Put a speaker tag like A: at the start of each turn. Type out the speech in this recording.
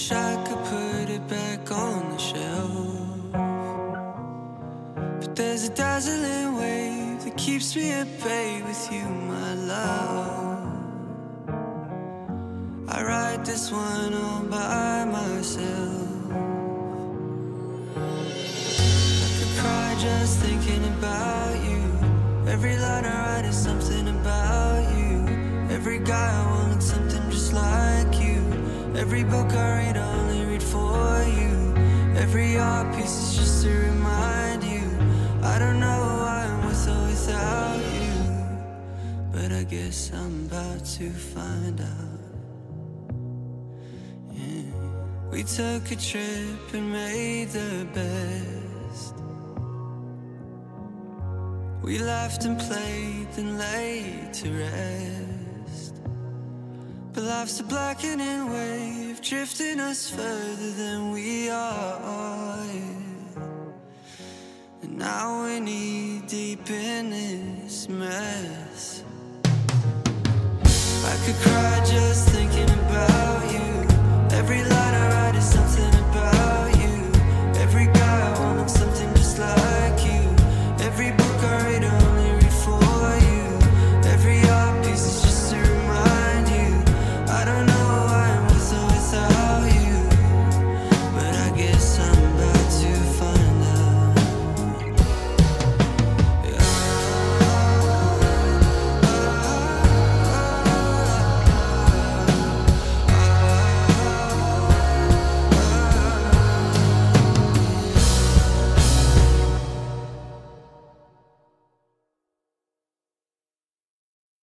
A: Wish I could put it back on the shelf, but there's a dazzling wave that keeps me at bay with you, my love. I ride this one all by myself. I could cry just thinking about you. Every line I write is something about you. Every guy I want something just like you. Every book I read, I only read for you. Every art piece is just to remind you. I don't know why I'm with or without you, but I guess I'm about to find out. Yeah. We took a trip and made the best. We laughed and played, then laid to rest. But life's a blackening wave, drifting us further than we are. And now we're knee deep in this mess. I could cry just